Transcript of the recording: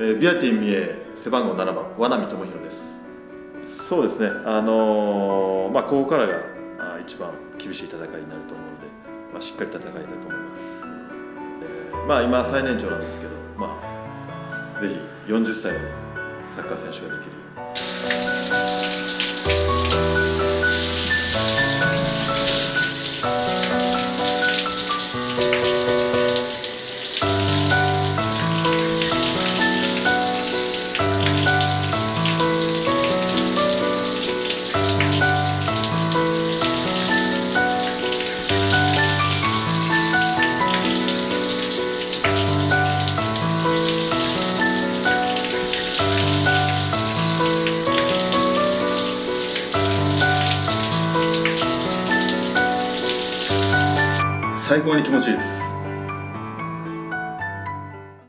ビアティン三重背番号7番和波智弘です。そうですね、ここからが一番厳しい戦いになると思うので、しっかり戦いたいと思います。今最年長なんですけど、ぜひ40歳までサッカー選手ができるように。最高に気持ちいいです。